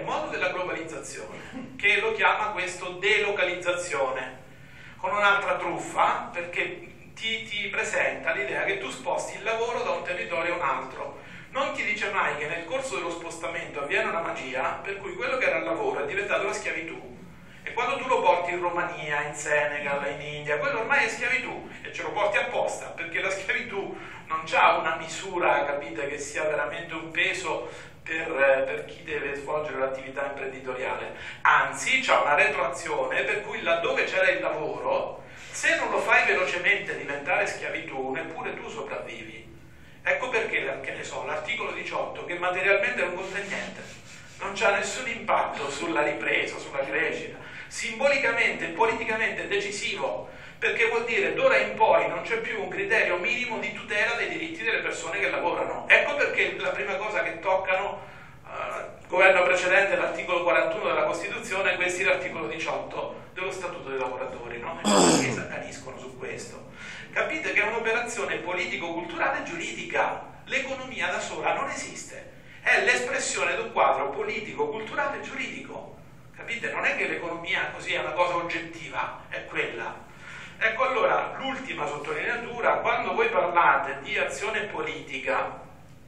modo della globalizzazione, che lo chiama questo delocalizzazione, con un'altra truffa, perché ti presenta l'idea che tu sposti il lavoro da un territorio a un altro. Non ti dice mai che nel corso dello spostamento avviene una magia per cui quello che era il lavoro è diventato la schiavitù. E quando tu lo porti in Romania, in Senegal, in India, quello ormai è schiavitù e ce lo porti apposta, perché la schiavitù non ha una misura, capite, che sia veramente un peso per chi deve svolgere l'attività imprenditoriale. Anzi, c'ha una retroazione per cui laddove c'era il lavoro, se non lo fai velocemente diventare schiavitù, neppure tu sopravvivi. Ecco perché, che ne so, l'articolo 18, che materialmente non conta niente, non c'ha nessun impatto sulla ripresa, sulla crescita, simbolicamente e politicamente è decisivo, perché vuol dire d'ora in poi non c'è più un criterio minimo di tutela dei diritti delle persone che lavorano. Ecco perché la prima cosa che toccano il governo precedente, l'articolo 41 della Costituzione, questi l'articolo 18 dello Statuto dei lavoratori, no? Che si accaniscono su questo. Capite che è un'operazione politico-culturale giuridica. L'economia da sola non esiste, è l'espressione di un quadro politico-culturale giuridico. Capite? Non è che l'economia così è una cosa oggettiva, è quella. Ecco, allora, l'ultima sottolineatura: quando voi parlate di azione politica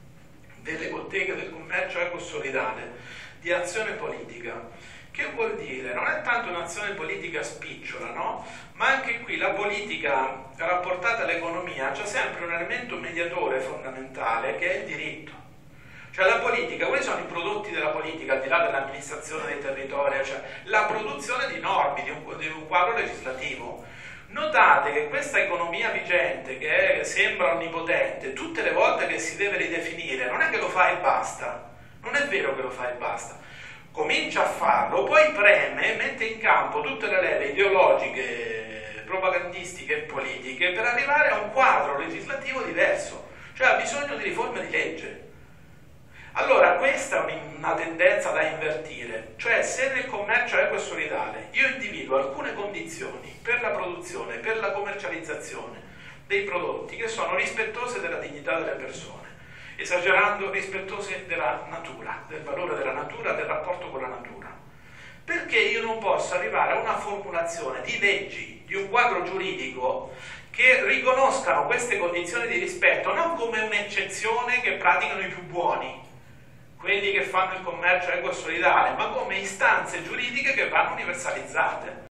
delle botteghe del commercio ecosolidale, di azione politica, che vuol dire? Non è tanto un'azione politica spicciola, no? Ma anche qui la politica rapportata all'economia c'è sempre un elemento mediatore fondamentale che è il diritto. Cioè la politica, quali sono i prodotti della politica, al di là dell'amministrazione dei territori? Cioè la produzione di norme, di un quadro legislativo. Notate che questa economia vigente, che sembra onnipotente, tutte le volte che si deve ridefinire, non è che lo fa e basta. Non è vero che lo fa e basta. Comincia a farlo, poi preme, mette in campo tutte le leve ideologiche, propagandistiche e politiche per arrivare a un quadro legislativo diverso. Cioè ha bisogno di riforme di legge. Allora questa è una tendenza da invertire, cioè se nel commercio equo e solidale io individuo alcune condizioni per la produzione, per la commercializzazione dei prodotti che sono rispettose della dignità delle persone, esagerando rispettose della natura, del valore della natura, del rapporto con la natura, perché io non posso arrivare a una formulazione di leggi, di un quadro giuridico che riconoscano queste condizioni di rispetto non come un'eccezione che praticano i più buoni, quelli che fanno il commercio equo e solidale, ma come istanze giuridiche che vanno universalizzate.